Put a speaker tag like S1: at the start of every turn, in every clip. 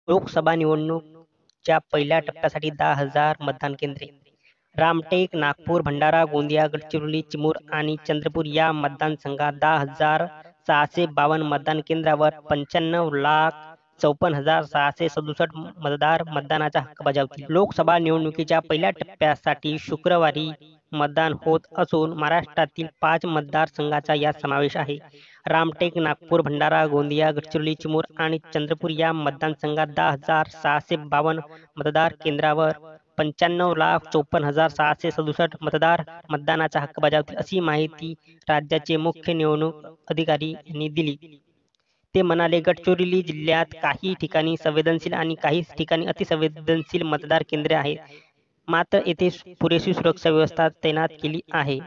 S1: लोकसभा निवडणूकच्या पहिल्या टप्प्यासाठी 10,000 मतदान केंद्रे. रामटेक, नागपूर, भंडारा, गोंदिया, गडचिरोली, चिमूर आणि चंद्रपूर या मतदारसंघात 10,652 मतदान केंद्रावर 95,54,667 मतदार मतदानाचा हक्क बजावतील. लोकसभा निवडणुकीच्या पहिल्या टप्प्यासाठी शुक्रवारी मतदान होत असून महाराष्ट्रातील 5 मतदारसंघांचा यात समावेश आहे. रामटेक, नागपूर, भंडारा, गोंदिया, गडचिरोली, चिमूर आणि चंद्रपूर या मतदारसंघात 10,652 मतदार केंद्रावर 95,54,667 मतदार मतदानाचा हक्क बजावतील, अशी माहिती राज्याचे मुख्य निवडणूक अधिकारी यांनी दिली. ते म्हणाले, गडचिरोली जिल्ह्यात काही ठिकाणी संवेदनशील आणि काही ठिकाणी अतिसंवेदनशील मतदार केंद्रे आहेत. मात्र येथे पुरेशी सुरक्षा व्यवस्था तैनात केली आहे.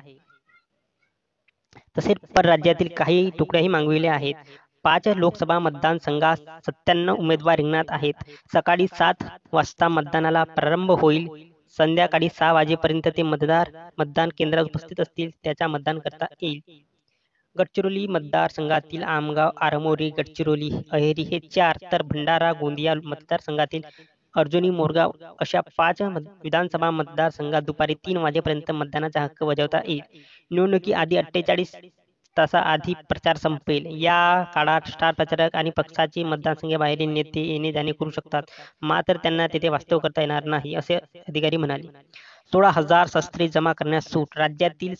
S1: तसेच परराज्यातील काही तुकड्याही मागविल्या आहेत. 5 लोकसभा मतदारसंघात 97 उमेदवार रिंगणात आहेत. सकाळी 7 वाजता मतदानाला प्रारंभ होईल. संध्याकाळी 6 वाजेपर्यंत ते मतदान केंद्रात उपस्थित असतील त्याचा मतदान करता येईल. गडचिरोली मतदारसंघातील आमगाव, आरमोरी, गडचिरोली, अहेरी हे 4 तर भंडारा, गोंदिया मतदारसंघातील अर्जुनी, मोरगाव अशा 5 विधानसभा मतदारसंघात दुपारी 3 वाजेपर्यंत मतदानाचा हक्क बजावता येईल. निवडणुकीआधी 48 तासाआधी प्रचार संपेल. या काळात स्टार प्रचारक आणि पक्षाचे मतदारसंघाबाहेरील नेते येणे-जाणे करू शकतात. मात्र त्यांना तेथे वास्तव्य करता येणार नाही, असे अधिकारी म्हणाले. 16,000 शस्त्रे जमा करण्यास सूट. राज्यातील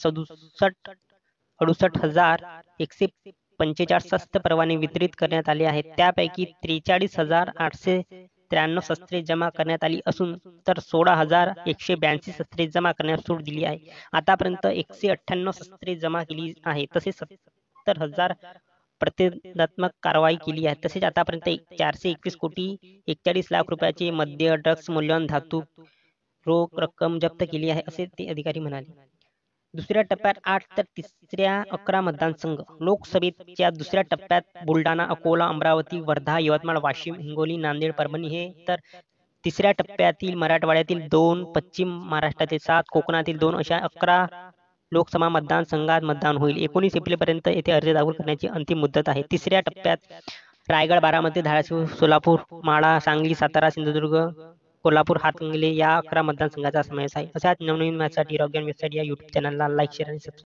S1: 68,145 शस्त्र परवाने वितरित करण्यात आले आहेत. त्यापैकी 43,893 शस्त्रे जमा करण्यात आली असून तर 16,182 शस्त्रे जमा करण्यास सूट दिली आहे. आतापर्यंत 198 शस्त्रे जमा केली आहेत. तसेच 70,000 प्रतिबंधात्मक कारवाई केली आहे. तसेच आतापर्यंत 421 कोटी 41 लाख रुपयांचे मद्य, ड्रग्ज, मौल्यवान धातू, रोख रक्कम जप्त केली आहे, असे ते अधिकारी म्हणाले. दुसऱ्या टप्प्यात 8 तर तिसऱ्या 11 मतदारसंघ. लोकसभेच्या दुसऱ्या टप्प्यात बुलढाणा, अकोला, अमरावती, वर्धा, यवतमाळ, वाशिम, हिंगोली, नांदेड, परभणी हे तर तिसऱ्या टप्प्यातील मराठवाड्यातील 2, पश्चिम महाराष्ट्रातील 7, कोकणातील 2 अशा 11 लोकसभा मतदारसंघात मतदान होईल. 19 एप्रिलपर्यंत येथे अर्ज दाखल करण्याची अंतिम मुदत आहे. तिसऱ्या टप्प्यात रायगड, बारामती, धाराशिव, सोलापूर, माढा, सांगली, सातारा, सिंधुदुर्ग, कोल्हापूर, हातकणंगले या 11 मतदारसंघांचा समावेश आहे. अशाच नवनवीन माहितीसाठी रॉक वेबसाईट या YouTube चॅनलला लाईक, शेअर आणि सबस्क्राईब